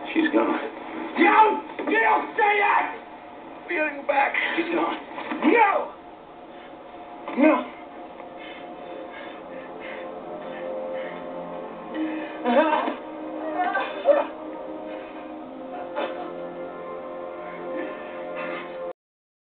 She's gone. Don't! You don't say that! We gotta go back. She's gone. No! No!